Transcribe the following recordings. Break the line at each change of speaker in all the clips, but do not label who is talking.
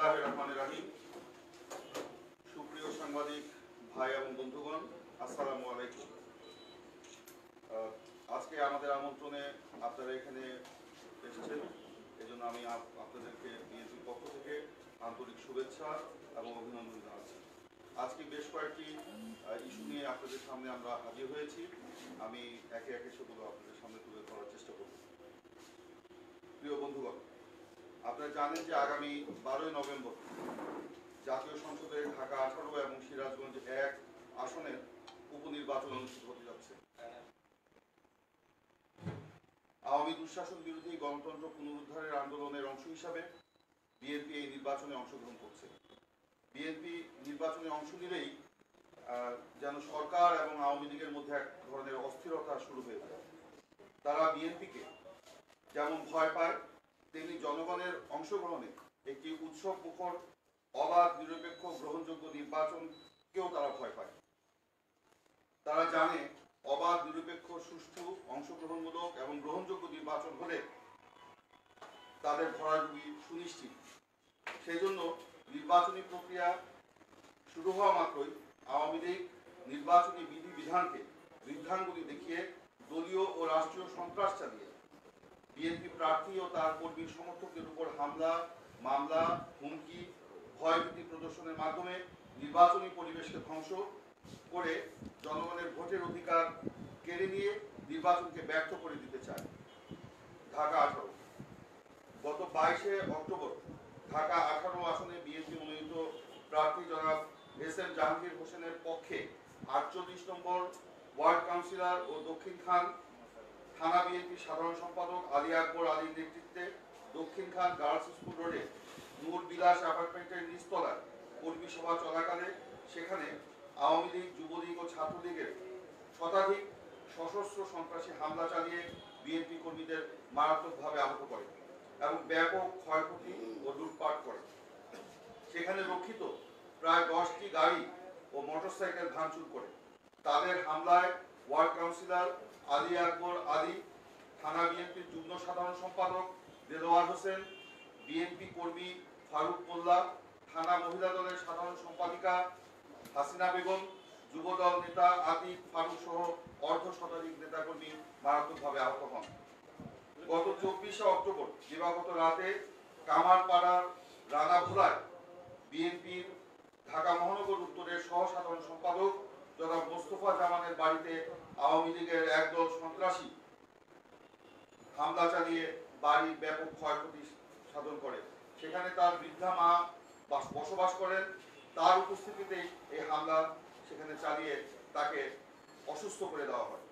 বিসমিল্লাহির রহমানির রহিম। সুপ্রিয় সাংবাদিক ভাই এবং বন্ধুগণ, আসসালামু আলাইকুম। আজকে আমাদের আমন্ত্রণে আপনারা এখানে এসেছেন, এজন্য আমি আপনাদেরকে বিএনপির পক্ষ থেকে আন্তরিক শুভেচ্ছা এবং অভিনন্দন জানাচ্ছি। আজকে বেশ কয়েকটি ইস্যু নিয়ে আপনাদের সামনে আমরা হাজির হয়েছি। আমি একে একে সেগুলো আপনাদের সামনে তুলে ধরার চেষ্টা করব। প্রিয় বন্ধুগণ, আপনারা জানেন যে আগামী 12ই নভেম্বর জাতীয় সংসদে ঢাকা 18 এবং সিরাজগঞ্জ 1 আসনের উপনির্বাচন অনুষ্ঠিত হতে যাচ্ছে। আওয়ামী দুঃশাসন বিরোধী গণতন্ত্র পুনরুদ্ধারের আন্দোলনের অংশ হিসাবে বিএনপি এই নির্বাচনে অংশগ্রহণ করছে। বিএনপি নির্বাচনে অংশ নিলেই যেন সরকার এবং আওয়ামী লীগের মধ্যে এক ধরনের অস্থিরতা শুরু হয়ে যায়। তারা বিএনপিকে যেমন ভয় পায়, তেমনি জনগণের অংশগ্রহণে একটি উৎসব মুখর, অবাধ, নিরপেক্ষ, গ্রহণযোগ্য নির্বাচনকেও তারা ভয় পায়। তারা জানে অবাধ, নিরপেক্ষ, সুষ্ঠু, অংশগ্রহণমূলক এবং গ্রহণযোগ্য নির্বাচন হলে তাদের ভরাডুবি সুনিশ্চিত। সেই জন্য নির্বাচনী প্রক্রিয়া শুরু হওয়া মাত্রই আওয়ামী লীগ নির্বাচনী বিধিবিধানকে বৃদ্ধাঙ্গুলি দেখিয়ে দলীয় ও রাষ্ট্রীয় সন্ত্রাস চালিয়ে বিএনপি প্রার্থী ও তার কর্মী সমর্থকদের উপর হামলা, মামলা, হুমকি, ভয়ভীতি প্রদর্শনের মাধ্যমে নির্বাচনী পরিবেশকে ধ্বংস করে জনগণের ভোটের অধিকার কেড়ে নিয়ে নির্বাচনকে ব্যর্থ করে দিতে চায়। ঢাকা 18 গত 22শে অক্টোবর ঢাকা 18 আসনে বিএনপি মনোনীত প্রার্থী জনাব এস.এম. জাহাঙ্গীর হোসেনের পক্ষে 48 নম্বর ওয়ার্ড কাউন্সিলর ও দক্ষিণ খান থানা বিএনপির সাধারণ সম্পাদক আলী আকবর আলীর নেতৃত্বে দক্ষিণ খান গার্লস স্কুল রোডে নূর বিলাস অ্যাপার্টমেন্টের নিচতলায় কর্মী সভা চলাকালে সেখানে আওয়ামী লীগ, যুবলীগ ও ছাত্রলীগের শতাধিক সশস্ত্র সন্ত্রাসী হামলা চালিয়ে বিএনপি কর্মীদের মারাত্মকভাবে আহত করে এবং ব্যাপক ক্ষয়ক্ষতি ও লুটপাট করে। সেখানে রক্ষিত প্রায় 10টি গাড়ি ও মোটরসাইকেল ভাঙচুর করে। তাদের হামলায় ওয়ার্ড কাউন্সিলর আলী আকবর আলী, থানা বিএনপির যুগ্ম সাধারণ সম্পাদক দেলোয়ার হোসেন, বিএনপি কর্মী ফারুক মোল্লা, থানা মহিলা দলের সাধারণ সম্পাদিকা হাসিনা বেগম, যুবদল নেতা আতিক ফারুক সহ অর্ধশতাধিক নেতাকর্মী মারাত্মকভাবে আহত হন। গত 24শে অক্টোবর দিবাগত রাতে কামারপাড়ার রানাভোলায় বিএনপির ঢাকা মহানগর উত্তরের সহ সাধারণ সম্পাদক জনাব মোস্তফা জামানের বাড়িতে আওয়ামী লীগের একদল সন্ত্রাসী হামলা চালিয়ে বাড়ির ব্যাপক ক্ষয়ক্ষতি সাধন করে। সেখানে তার বৃদ্ধা মা বসবাস করেন। তার উপস্থিতিতেই এই হামলা সেখানে চালিয়ে তাকে অসুস্থ করে দেওয়া হয়।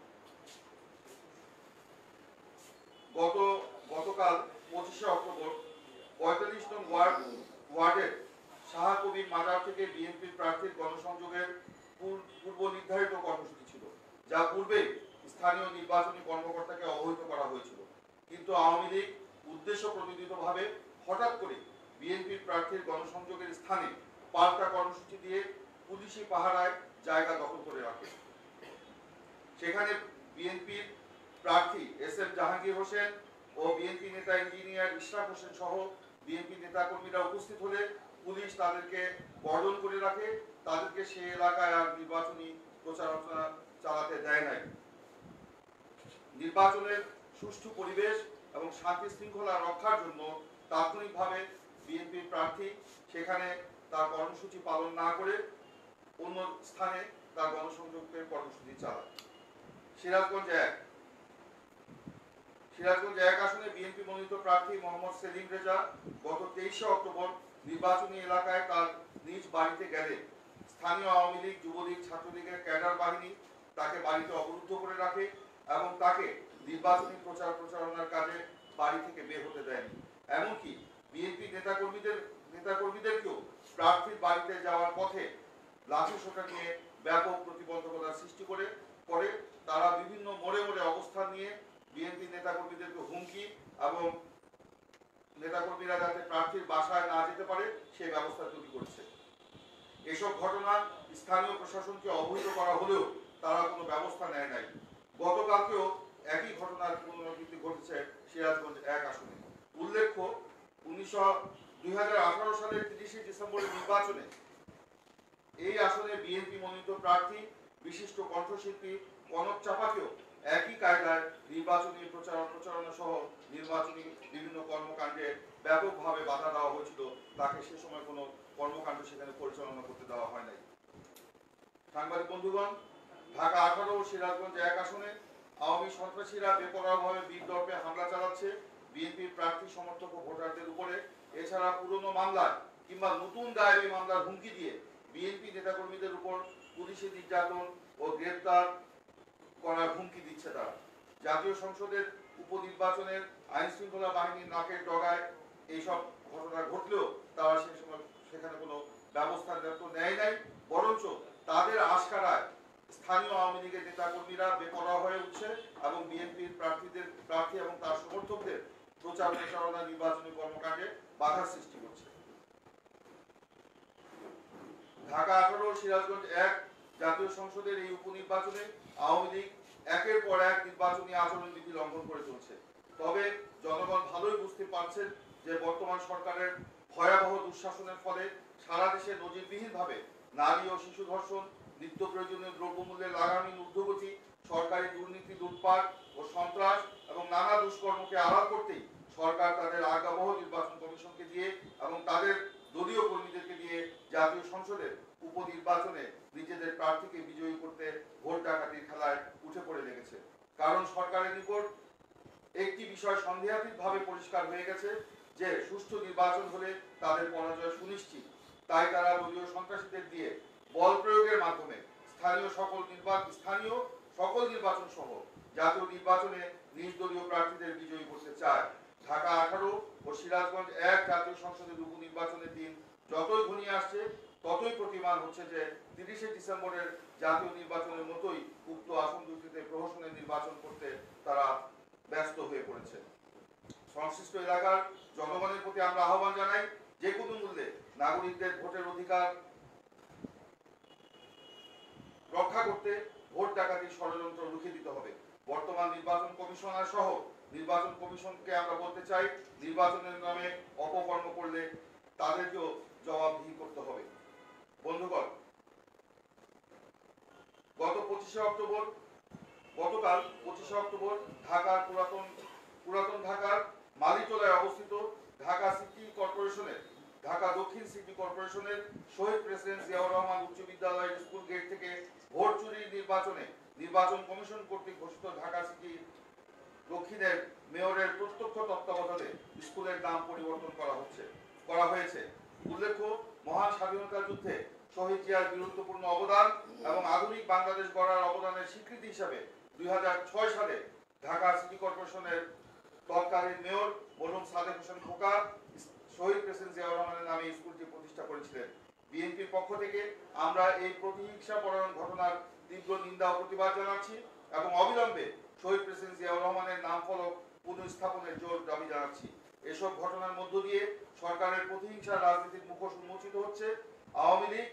গতকাল 25শে অক্টোবর 45 নং ওয়ার্ডের শাহ কবির মাজার থেকে বিএনপির প্রার্থীর গণসংযোগের পূর্ব নির্ধারিত কর্মসূচি ছিল, যা পূর্বে স্থানীয় নির্বাচনী কর্মকর্তাকে অবহিত করা হয়েছিল। কিন্তু আওয়ামী লীগ উদ্দেশ্য প্রণোদিতভাবে হঠাৎ করে বিএনপির প্রার্থীর গণসংযোগের স্থানে পাল্টা কর্মসূচি দিয়ে পুলিশি পাহারায় জায়গা দখল করে রাখে। সেখানে বিএনপির প্রার্থী এস.এম. জাহাঙ্গীর হোসেন ও বিএনপি নেতা ইঞ্জিনিয়ার ইশরাক হোসেন সহ বিএনপি নেতাকর্মীরা উপস্থিত হলে পুলিশ তাদেরকে বর্জন করে রাখে। তাদেরকে সে এলাকায় আর নির্বাচনী প্রচারণা চালাতে দেয় নাই। নির্বাচনের সুষ্ঠু পরিবেশ এবং শান্তি শৃঙ্খলা রক্ষার জন্য তাৎক্ষণিকভাবে বিএনপির প্রার্থী সেখানে তার কর্মসূচি পালন না করে অন্য স্থানে তার গণসংযোগের কর্মসূচি চালায়। সিরাজগঞ্জ 1 আসনে বিএনপি মনোনীত প্রার্থী মোহাম্মদ সেলিম রেজা গত 23শে অক্টোবর নির্বাচনী এলাকায় তার নিজ বাড়িতে গেলে স্থানীয় আওয়ামী লীগ, যুবলীগ, ছাত্রলীগের ক্যাডার বাহিনী তাকে বাড়িতে অবরুদ্ধ করে রাখে এবং তাকে নির্বাচনী প্রচারণার কাজে বাড়ি থেকে বের হতে দেয়নি। এমনকি বিএনপি নেতাকর্মীদেরকেও প্রার্থীর বাড়িতে যাওয়ার পথে লাঠিসোঁটা নিয়ে ব্যাপক প্রতিবন্ধকতার সৃষ্টি করে তারা বিভিন্ন মোড়ে অবস্থান নিয়ে বিএনপি নেতাকর্মীদেরকে হুমকি এবং নেতাকর্মীরা যাতে প্রার্থীর বাসায় না যেতে পারে সেই ব্যবস্থা তৈরি করেছে। এসব ঘটনা স্থানীয় প্রশাসনকে অবহিত করা হলেও তারা কোনো ব্যবস্থা নেয় নাই। গতকালকেও একই ঘটনার পুনরাবৃত্তি ঘটেছে সিরাজগঞ্জ 1 আসনে। উল্লেখ্য, 2018 সালের 30 ডিসেম্বরের নির্বাচনে এই আসনে বিএনপি মনোনীত প্রার্থী বিশিষ্ট কণ্ঠশিল্পী কনক চাপাকেও একই কায়দায় নির্বাচনী প্রচারণা সহ নির্বাচনী বিভিন্ন কর্মকাণ্ডে ব্যাপকভাবে বাধা দেওয়া হয়েছিল। তাকে সে সময় কোনো কর্মকাণ্ড সেখানে পরিচালনা করতে দেওয়া হয় নাই। সাংবাদিক বন্ধুগণ, ঢাকা 18 ও সিরাজগঞ্জ 1 আসনে আওয়ামী সন্ত্রাসীরা বেপরোয়াভাবে বিদর্পে হামলা চালাচ্ছে বিএনপির প্রার্থী সমর্থক ও ভোটারদের উপরে। এছাড়া পুরনো মামলায় কিংবা নতুন দায়েরি মামলার হুমকি দিয়ে বিএনপি নেতাকর্মীদের উপর পুলিশি নির্যাতন ও গ্রেপ্তার করার হুমকি দিচ্ছে তারা। জাতীয় সংসদের উপনির্বাচনের আইন শৃঙ্খলা বাহিনীর নাকের ডগায় এইসব ঘটনা ঘটলেও তারা সে সময় সেখানে কোনো ব্যবস্থা নেয় নাই, বরঞ্চ তাদের আশকারায় স্থানীয় আওয়ামী লীগের নেতাকর্মীরা বেপরোয়া হয়ে উঠছে এবং বিএনপির প্রার্থী এবং তার সমর্থকদের প্রচারণা নির্বাচনী কর্মকাণ্ডে বাধার সৃষ্টি করছে। ঢাকা 18 ও সিরাজগঞ্জ 1 জাতীয় সংসদের এই উপনির্বাচনে আওয়ামী লীগ একের পর এক নির্বাচনী আচরণবিধি লঙ্ঘন করে চলছে। তবে জনগণ ভালোই বুঝতে পারছেন যে বর্তমান সরকারের ভয়াবহ দুঃশাসনের ফলে সারা দেশে নজিরবিহীনভাবে নারী ও শিশু ধর্ষণ, নিত্য প্রয়োজনীয় দ্রব্যমূল্যের লাগামহীন ঊর্ধ্বগতি, সরকারি দুর্নীতি, লুটপাট ও সন্ত্রাস এবং নানা দুষ্কর্মকে আড়াল করতেই সরকার তাদের আজ্ঞাবহ নির্বাচন কমিশনকে দিয়ে এবং তাদের দলীয় কর্মীদেরকে দিয়ে জাতীয় সংসদের উপনির্বাচনে নিজেদের প্রার্থীকে বিজয়ী করতে ভোট ডাকাতির খেলায় উঠে পড়ে লেগেছে। কারণ সরকারের নিকট একটি বিষয় সন্দেহাতীতভাবে পরিষ্কার হয়ে গেছে যে সুষ্ঠু নির্বাচন হলে তাদের পরাজয় সুনিশ্চিত। তাই তারা দলীয় সন্ত্রাসীদের দিয়ে বল প্রয়োগের মাধ্যমে স্থানীয় সকল নির্বাচন সহ জাতীয় নির্বাচনে নিজ দলীয় প্রার্থীদের বিজয়ী করতে চায়। ঢাকা 18 ও সিরাজগঞ্জ 1 জাতীয় সংসদের উপনির্বাচনের দিন যতই ঘনিয়ে আসছে ততই প্রতিমান হচ্ছে যে 30 ডিসেম্বরের জাতীয় নির্বাচনের মতোই উক্ত আসন দুটিতে প্রহসনের নির্বাচন করতে তারা ব্যস্ত হয়ে পড়েছে। সংশ্লিষ্ট এলাকার জনগণের প্রতি আমরা আহ্বান জানাই, যে কোনো মূল্যে নাগরিকদের ভোটের অধিকার রক্ষা করতে ভোট ডাকাতির ষড়যন্ত্র রুখে দিতে হবে। বর্তমান নির্বাচন কমিশনার সহ নির্বাচন কমিশনকে আমরা বলতে চাই, নির্বাচনের নামে অপকর্ম করলে তাদেরকেও জবাবদিহি করতে হবে। বন্ধুগণ, গতকাল 25 অক্টোবর ঢাকার পুরাতন ঢাকার মালিটোলায় অবস্থিত ঢাকা দক্ষিণ সিটি কর্পোরেশনের শহীদ প্রেসিডেন্ট জিয়াউর রহমান উচ্চ বিদ্যালয়ের স্কুল গেট থেকে ভোট চুরির নির্বাচনে নির্বাচন কমিশন কর্তৃক ঘোষিত ঢাকা সিটি দক্ষিণের মেয়রের প্রত্যক্ষ তত্ত্বাবধানে স্কুলের নাম পরিবর্তন করা হয়েছে। উল্লেখ্য, মহান স্বাধীনতা যুদ্ধে শহীদ জিয়ার গুরুত্বপূর্ণ অবদান এবং আধুনিক বাংলাদেশ গড়ার অবদানের স্বীকৃতি হিসাবে 2006 সালে ঢাকা সিটি কর্পোরেশনের তৎকালীন মেয়র মরহুম সাদেক হোসেন খোকা শহীদ প্রেসিডেন্ট জিয়াউর রহমানের নামে স্কুলটি প্রতিষ্ঠা করেছিলেন। বিএনপির পক্ষ থেকে আমরা এই প্রতিহিংসাপরায়ণ ঘটনার তীব্র নিন্দা ও প্রতিবাদ জানাচ্ছি এবং অবিলম্বে শহীদ প্রেসিডেন্ট জিয়াউর রহমানের নাম ফলক পুনঃস্থাপনের জোর দাবি জানাচ্ছি। এসব ঘটনার মধ্য দিয়ে সরকারের প্রতিহিংসার রাজনীতির মুখোশ উন্মোচিত হচ্ছে। আওয়ামী লীগ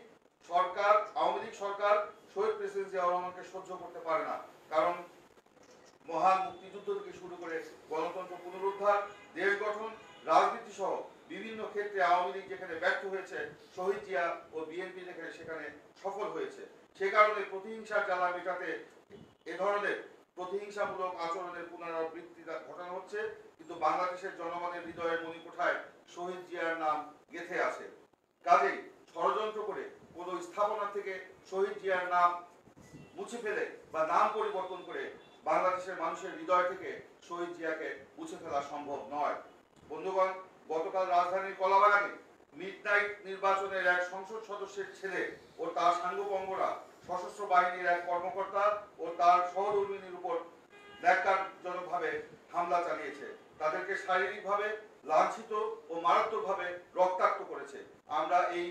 সরকার শহীদ প্রেসিডেন্ট জিয়াউর রহমানকে সহ্য করতে পারে না। কারণ মহান মুক্তিযুদ্ধ থেকে শুরু করে গণতন্ত্র পুনরুদ্ধার, দেশ গঠন, রাজনীতি সহ বিভিন্ন ক্ষেত্রে আওয়ামী লীগ যেখানে ব্যর্থ হয়েছে, শহীদ জিয়া ও বিএনপি সেখানে সফল হয়েছে। সে কারণে প্রতিহিংসার জ্বালা মেটাতে এ ধরনের প্রতিহিংসামূলক আচরণের পুনরাবৃত্তি ঘটানো হচ্ছে। কিন্তু বাংলাদেশের জনগণের হৃদয়ের মণিকোঠায় শহীদ জিয়ার নাম গেঁথে আছে। কাজেই ষড়যন্ত্র করে কোন স্থাপনা থেকে শহীদ জিয়ার নাম মুছে ফেলে বা নাম পরিবর্তন করে বাংলাদেশের মানুষের হৃদয় থেকে শহীদ জিয়াকে মুছে ফেলা সম্ভব নয়। বন্ধুগণ, গতকাল রাজধানীর কলাবাগানে মিডনাইট নির্বাচনের এক সংসদ সদস্যের ছেলে ও তার সাঙ্গপাঙ্গরা সশস্ত্র বাহিনীর এক কর্মকর্তা ও তার সহধর্মিনীর উপর ন্যাক্কারজনকভাবে হামলা চালিয়েছে। তাদেরকে শারীরিকভাবে লাঞ্ছিত ও মারাত্মকভাবে রক্তাক্ত করেছে। আমরা এই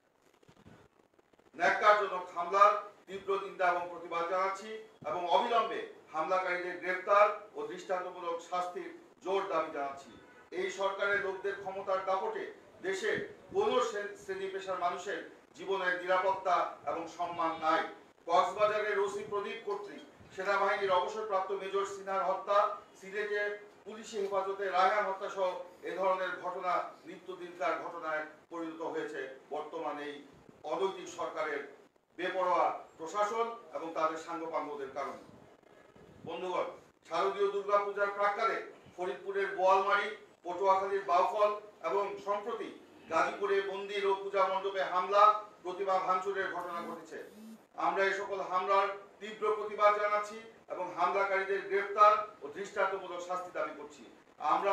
ন্যাক্কারজনক হামলার তীব্র নিন্দা এবং প্রতিবাদ জানাচ্ছি এবং অবিলম্বে হামলাকারীদের গ্রেফতার ও দৃষ্টান্তমূলক শাস্তির জোর দাবি জানাচ্ছি। এই সরকারের লোকদের ক্ষমতার দাপটে দেশে কোন শ্রেণী পেশার মানুষের জীবনের নিরাপত্তা এবং সম্মান নাই। কক্সবাজারের ওসি প্রদীপ কর্তৃক সেনাবাহিনীর অবসরপ্রাপ্ত মেজর সিনহার হত্যা, সিলেটে পুলিশি হেফাজতে রায়হান হত্যা সহ এ ধরনের ঘটনা নিত্যদিনকার ঘটনায় পরিণত হয়েছে বর্তমানে এই অনৈতিক সরকারের বেপরোয়া প্রশাসন এবং তাদের সাঙ্গপাঙ্গদের কারণে। বন্ধুগণ, শারদীয় দুর্গাপূজার প্রাক্কালে ফরিদপুরের বোয়ালমারি, পটুয়াখালীর বাউফল এবং সম্প্রতি গাজীপুরে মন্দির ও পূজা মণ্ডপে হামলা, প্রতিমা ভাঙচুরের ঘটনা ঘটেছে। আমরা এই সকল হামলার তীব্র প্রতিবাদ জানাচ্ছি এবং হামলাকারীদের গ্রেফতার ও দৃষ্টান্তমূলক শাস্তি দাবি করছি। আমরা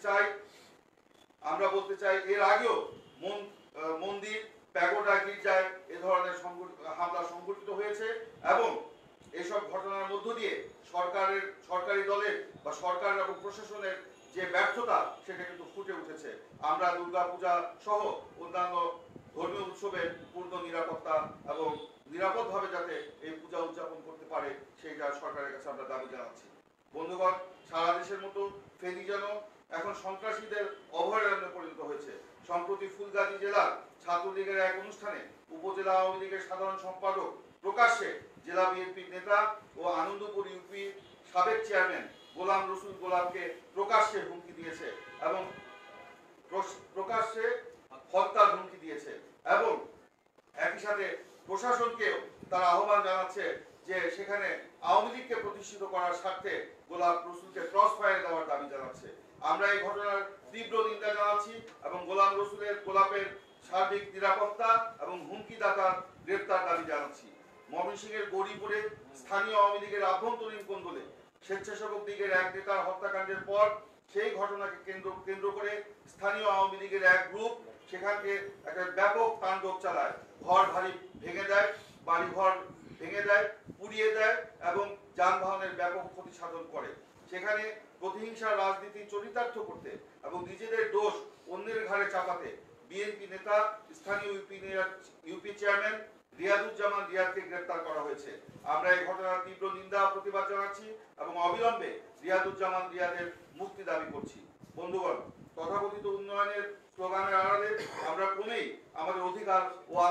বলতে চাই এর আগেও মন্দির, প্যাগোডা, গির্জায় এ ধরনের হামলা সংঘটিত হয়েছে এবং এইসব ঘটনার মধ্য দিয়ে সরকারি দলের বা সরকার এবং প্রশাসনের যে ব্যর্থতা সেটা কিন্তু ফুটে উঠেছে। আমরা দুর্গাপূজা সহ অন্যান্য ধর্মীয় উৎসবের পূর্ণ নিরাপত্তা এবং নিরাপদভাবে যাতে এই পূজা উদযাপন করতে পারে সেইটা সরকারের কাছে আমরা দাবি জানাচ্ছি। বন্ধুগণ, সারা দেশের মতো ফেনী যেন এখন সন্ত্রাসীদের অভয়ারণ্যে পরিণত হয়েছে। সম্প্রতি ফুলগাজী জেলার ছাত্রলীগের এক অনুষ্ঠানে উপজেলা আওয়ামী লীগের সাধারণ সম্পাদক প্রকাশ্যে জেলা বিএনপির নেতা ও আনন্দপুর ইউপি সাবেক চেয়ারম্যান গোলাম রসুল গোলামকে প্রকাশ্যে হুমকি দিয়েছে এবং প্রকাশ্যে হত্যার হুমকি দিয়েছে এবং একই সাথে প্রশাসনকেও তারা আহ্বান জানাচ্ছে যে সেখানে আওয়ামী লীগকে প্রতিষ্ঠিত করার স্বার্থে গোলাম রসুলকে ক্রস ফায়ার দেওয়ার দাবি জানাচ্ছে। আমরা এই ঘটনার তীব্র নিন্দা জানাচ্ছি এবং গোলাপের সার্বিক নিরাপত্তা এবং হুমকিদাতার গ্রেপ্তার দাবি জানাচ্ছি। ময়মনসিংহের গৌরীপুরে স্থানীয় আওয়ামী লীগের আভ্যন্তরীণ কোন্দলে স্বেচ্ছাসেবক লীগের এক নেতার হত্যাকাণ্ডের পর সেই ঘটনাকে কেন্দ্র করে স্থানীয় আওয়ামী লীগের এক গ্রুপ সেখানকে একটা ব্যাপক তাণ্ডব চালায়, ঘর ভারী ভেঙে দেয়, বাড়িঘর ভেঙে দেয়, পুড়িয়ে দেয় এবং যানবাহনের ব্যাপক ক্ষতি সাধন করে। সেখানে প্রতিহিংসার রাজনীতি চরিতার্থ করতে এবং নিজেদের দোষ অন্যের ঘাড়ে চাপাতে বিএনপি নেতা, স্থানীয় ইউপি চেয়ারম্যান রিয়াদুজ্জামান রিয়াদকে গ্রেপ্তার করা হয়েছে। আমরা এই ঘটনার তীব্র নিন্দা প্রতিবাদ জানাচ্ছি এবং অবিলম্বে রিয়াদুজ্জামান রিয়াদের মুক্তি দাবি করছি। বন্ধুগণ, তথাকথিত উন্নয়নের স্লোগানের আড়ালে আমরা ক্রমেই আমাদের অধিকার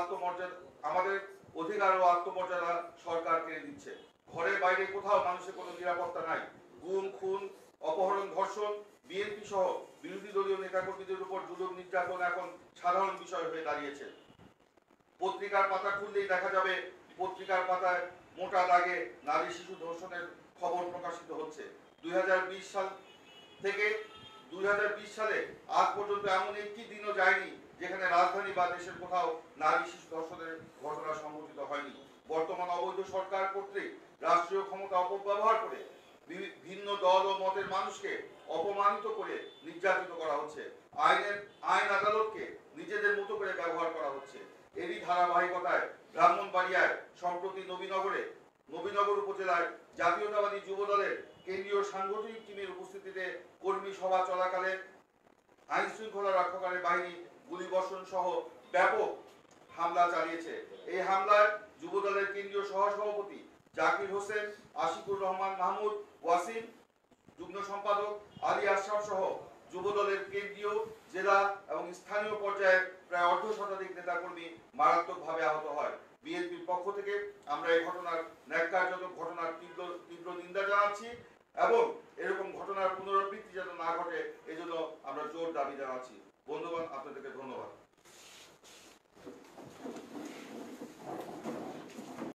ও আত্মমর্যাদা সরকার কেড়ে দিচ্ছে। ঘরের বাইরে কোথাও মানুষের কোনো নিরাপত্তা নাই। গুম, খুন, অপহরণ, ধর্ষণ, বিএনপি সহ বিরোধী দলীয় নেতাকর্মীদের উপর জুলুম নির্যাতন এখন সাধারণ বিষয় হয়ে দাঁড়িয়েছে। পত্রিকার পাতা খুললেই দেখা যাবে পত্রিকার পাতায় মোটা দাগে নারী শিশু ধর্ষণের খবর প্রকাশিত হচ্ছে। 2020 সাল থেকে 2020 সালে আজ পর্যন্ত এমন একটি দিনও যায়নি যেখানে রাজধানী বা দেশের কোথাও নারী শিশু ধর্ষণের ঘটনা সংঘটিত হয়নি। বর্তমান অবৈধ সরকার কর্তৃক রাষ্ট্রীয় ক্ষমতা অপব্যবহার করে ভিন্ন দল ও মতের মানুষকে অপমানিত করে নির্যাতিত করা হচ্ছে। আইন আদালতকে নিজেদের মতো করে ব্যবহার করা হচ্ছে। এরই ধারাবাহিকতায় ব্রাহ্মণবাড়িয়ায় সম্প্রতি নবীনগর উপজেলায় জাতীয়তাবাদী যুব দলের কেন্দ্রীয় সাংগঠনিক টিমের উপস্থিতিতে কর্মী সভা চলাকালে আইন শৃঙ্খলা রক্ষাকারী বাহিনী গুলিবর্ষণ সহ ব্যাপক হামলা চালিয়েছে। এই হামলায় যুব দলের কেন্দ্রীয় সহসভাপতি জাকির হোসেন, আশিকুর রহমান মাহমুদ, ওয়াসিম, যুগ্ম সম্পাদক আলী আশরাফ সহ যুব দলের কেন্দ্রীয়, জেলা এবং স্থানীয় পর্যায়ে প্রায় অর্ধশতাধিক নেতাকর্মী মারাত্মকভাবে আহত হয়। বিএনপির পক্ষ থেকে আমরা এই ন্যাক্কারজনক ঘটনার তীব্র নিন্দা জানাচ্ছি এবং এরকম ঘটনার পুনরাবৃত্তি যেন না ঘটে এজন্য আমরা জোর দাবি জানাচ্ছি।